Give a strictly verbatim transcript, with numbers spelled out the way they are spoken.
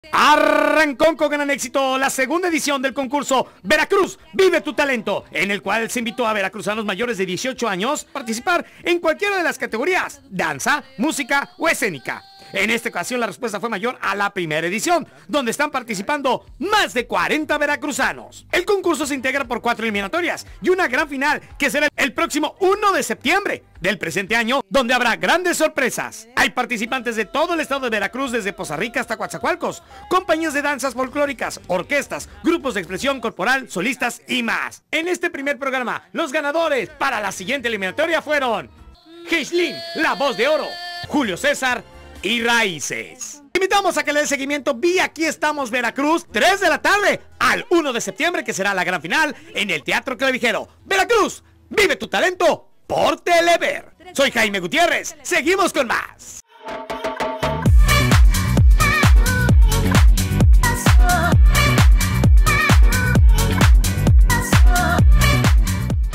Arrancó con gran éxito la segunda edición del concurso Veracruz Vive tu Talento, en el cual se invitó a veracruzanos mayores de dieciocho años a participar en cualquiera de las categorías: danza, música o escénica. En esta ocasión la respuesta fue mayor a la primera edición, donde están participando más de cuarenta veracruzanos. El concurso se integra por cuatro eliminatorias y una gran final que será el próximo uno de septiembre del presente año, donde habrá grandes sorpresas. Hay participantes de todo el estado de Veracruz, desde Poza Rica hasta Coatzacoalcos, compañías de danzas folclóricas, orquestas, grupos de expresión corporal, solistas y más. En este primer programa, los ganadores para la siguiente eliminatoria fueron Heislin, la voz de oro, Julio César y Raíces. Invitamos a que le dé seguimiento vía Aquí Estamos Veracruz, tres de la tarde al uno de septiembre, que será la gran final en el Teatro Clavijero. Veracruz, vive tu talento por Telever. Soy Jaime Gutiérrez, seguimos con más.